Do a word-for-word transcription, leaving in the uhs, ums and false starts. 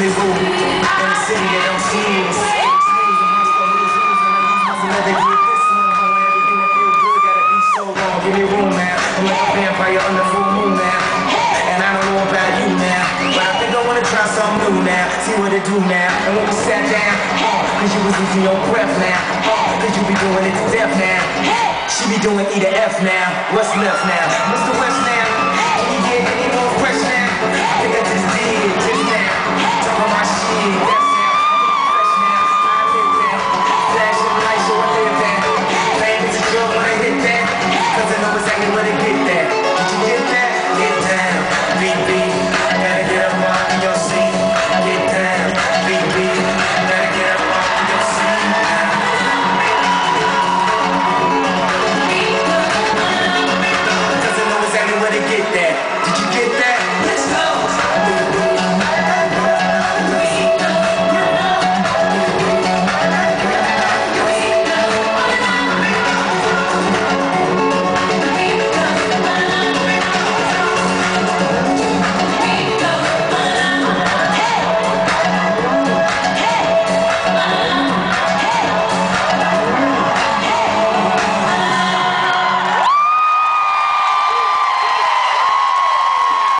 really rude. In the city they don't snooze. Never get this one, homie. Everything that feel good gotta be so long. Give me room now. I'm like a vampire under full moon now. And I don't know about you now, but I think I wanna try something new now. See what it do now. And when we sat down, uh, cause you was losing your breath now. Uh, cause you be doing it to death now. She be doing E to F now. What's left now? Mister West now.